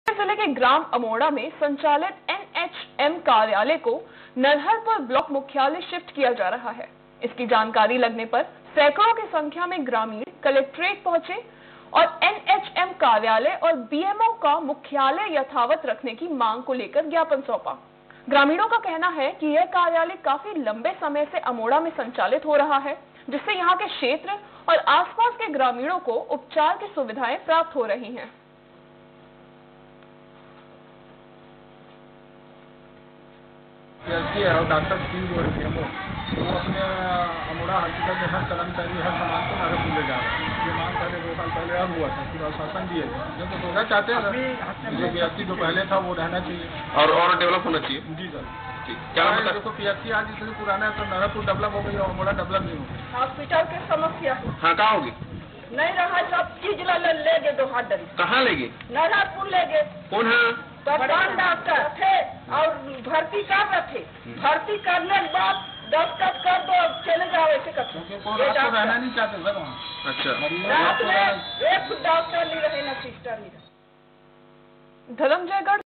जिले के ग्राम अमोड़ा में संचालित एनएचएम कार्यालय को नरहरपुर ब्लॉक मुख्यालय शिफ्ट किया जा रहा है। इसकी जानकारी लगने पर सैकड़ों की संख्या में ग्रामीण कलेक्ट्रेट पहुंचे और एनएचएम कार्यालय और बीएमओ का मुख्यालय यथावत रखने की मांग को लेकर ज्ञापन सौंपा। ग्रामीणों का कहना है कि यह कार्यालय काफी लंबे समय से अमोड़ा में संचालित हो रहा है, जिससे यहाँ के क्षेत्र और आसपास के ग्रामीणों को उपचार की सुविधाएं प्राप्त हो रही हैं। और डॉक्टर वो अपने अमोड़ा हॉस्पिटल में हर कर्मचारी हर सामान को नरहरपुर ले जा रहे हैं। ये मांग पहले 2 साल पहले अब हुआ था, फिर आश्वासन दिए थे। जब तो होना चाहते हैं जो पीएचसी जो पहले था वो रहना चाहिए और डेवलप होना चाहिए। जी सर, क्या मतलब देखो पीएचसी आज इतनी पुराना है तो नरहरपुर डेवलप हो गई और अमोड़ा डेवलप नहीं हो गई। हॉस्पिटल की समस्या हाँ, कहाँ होगी? नहीं रहा, सब चीज ले गए दो हाथ डरी। कहाँ लेंगे? नरहरपुर ले गए। कौन है? प्रधान डॉक्टर थे और भर्ती कर रहे थे। भर्ती करने के बाद दस्तखत कर दो और चले जाओ, ऐसे करते रहना नहीं चाहते सर वहाँ। अच्छा, एक डॉक्टर नहीं रहे, न सिस्टर नहीं रहे। धर्मजयगढ़